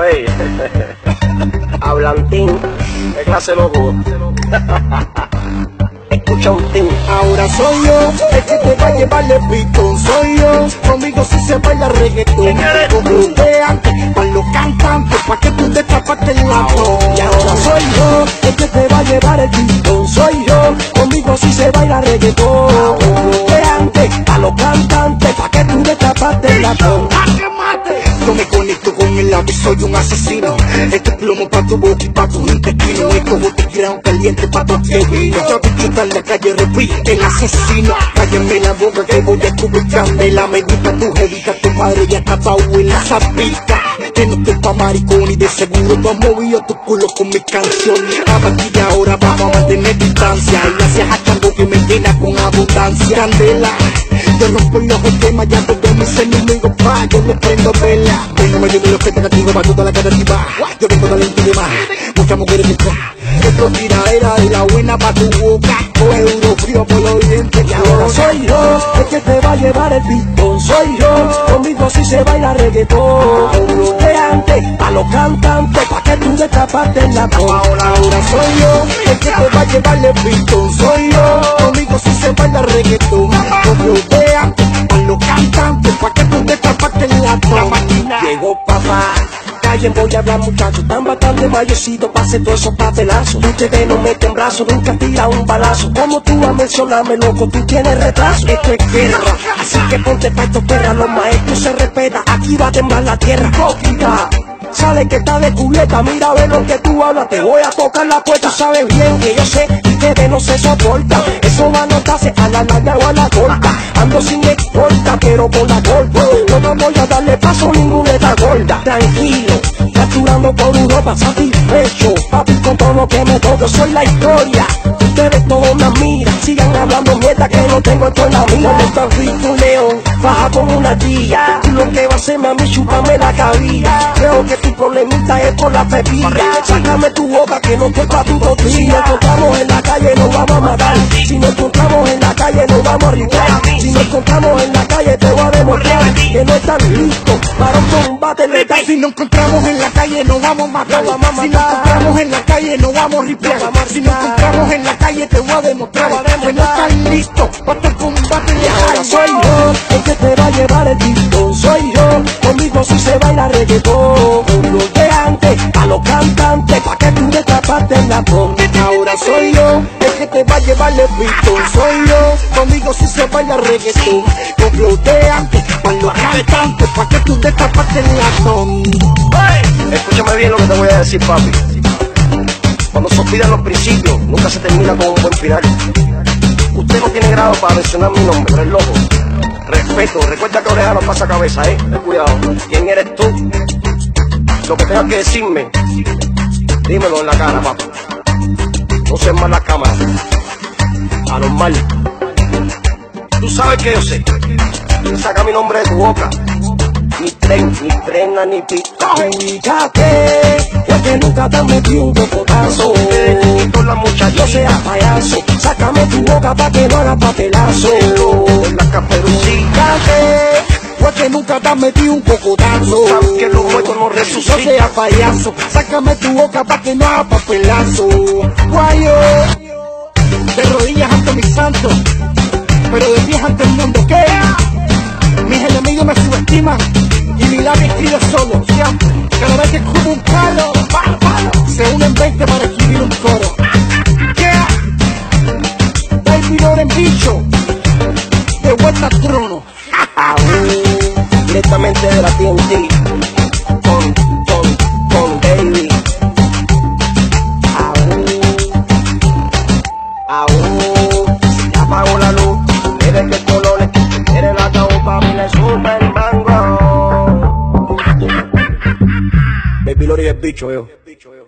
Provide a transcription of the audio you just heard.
Ey, hablantín, qué clase loco. Escucha un team. Ahora soy yo el que te va a llevar el pitón. Soy yo, conmigo si se baila reggaetón. Como usted antes, para los cantantes, pa' que tú te tapaste el lazo. Y ahora soy yo el que te va a llevar el pitón. Soy yo, conmigo si se baila reggaetón. Como usted antes, para los cantantes, pa' que tú te tapaste el lazo. Yo me conecto con el lápiz, soy un asesino. Este plomo pa' tu boca y pa' tu intestino. Es como te tiran caliente pa' tu vino. Yo te chuta en la calle, repite el asesino. Cállame la boca que voy a descubrir candela. Me gusta tu jevita, tu madre ya está pa' en la zapita. Que no te pa' maricón y de seguro tú has movido tu culo con mis canciones. A partir de ahora vamos a mantener distancia. Y gracias a Chango que me llena con abundancia. Candela, yo rompo los esquemas, ya todos mis enemigos pa' yo me prendo vela. Vengo medio de los que te castigo pa' toda la creativa. Yo vengo talento y demás, muchas mujeres que son. Esto tiraera de la buena pa' tu boca. O euro frío por los dientes. Y ahora soy yo el que te va a llevar el pitón. Soy yo, conmigo si se baila reggaetón. Como de antes, pa' los cantantes, pa' que tú destapaste en la voz. Ahora soy yo el que te va a llevar el pitón. Soy yo, conmigo si se baila reggaetón. Como de antes, pa' los cantantes, pa' que tú destapaste en la voz. Llegó papá. Voy a hablar muchachos, tan bastante mayorcito, pase todos esos papelazos. Ustedes no meten brazos, nunca tira un balazo. Como tú a mencionarme, loco, tú tienes retraso. Esto es guerra, así que ponte pa' estos perras. Los maestros se respetan, aquí va a temblar la tierra. Cóquita, sale que está de culeta, mira a ver lo que tú hablas. Te voy a tocar la puerta, sabes bien que yo sé que ustedes no se soportan. Eso va a notarse a la larga o a la corta. Ando sin escolta, pero con la corta. Yo no voy a darle paso a ninguna esta gorda. Tranquilo, facturando por Europa, satisfecho. Papi, con todo lo que me toco, soy la historia. Ustedes todos me miran, sigan hablando mierda que no tengo esto en la mía. No está rico, león, baja como una tía. Tú lo que vas a hacer, mami, chúpame la cabilla. Creo que tu problemita es por la pepilla. Sácame tu boca que no estoy pa' tu tortilla. Si nos encontramos en la calle nos vamos a matar. Si nos encontramos en la calle nos vamos a rifar. Si nos encontramos en la calle te voy a demostrar que no están listos para un combate letal. Si nos encontramos en la calle nos vamos a matar. Si nos encontramos en la calle nos vamos a rifar. Si nos encontramos en la calle te voy a demostrar que no están listos para el combate letal. Soy yo el que te va a llevar el pistón. Soy yo, conmigo si se baila reggaetón. Como de antes, a los cantantes, pa' que tú destapaste en la voz. Ahora soy yo el que te va a llevar el pistón. Soy yo, conmigo si se baila reggaetón. Como de antes, pa' los cantantes, pa' que tú destapaste en la ton. Escúchame bien lo que te voy a decir, papi. Cuando se olvidan los principios, nunca se termina con un buen final. Usted no tiene grado para mencionar mi nombre, pero es loco. Respeto, recuerda que oreja no pasa cabeza, ten cuidado. ¿Quién eres tú? Lo que tengas que decirme, dímelo en la cara, papá. No seas más la cámara. Anormal. Tú sabes que yo sé. Saca mi nombre de tu boca. Ni tren, ni frena, ni pista. Ubícate, es que nunca te han metido un cocotazo. Con la muchacha, no seas payaso. Sácame tu boca pa' que no haga papelazo. La caperucita, pues que nunca te has metido un cocotazo. sabes que los muertos no No resucitan. seas payaso. Sácame tu boca pa' que no haga papelazo. Guayo, de rodillas ante mis santos, pero de pies ante el mundo. ¿Qué? Mis enemigos me subestiman y mi labio escribe solo. Siempre, cada vez que escupo un palo, se unen 20 para escribir un coro. Yeah. Baby Loren bicho, de vuelta al trono. Directamente de la TNT. Con Baby. Se apagó la luz. Eres de colores. Eres la ataúd, papi, le sube el mango. Baby Lori es bicho, yo.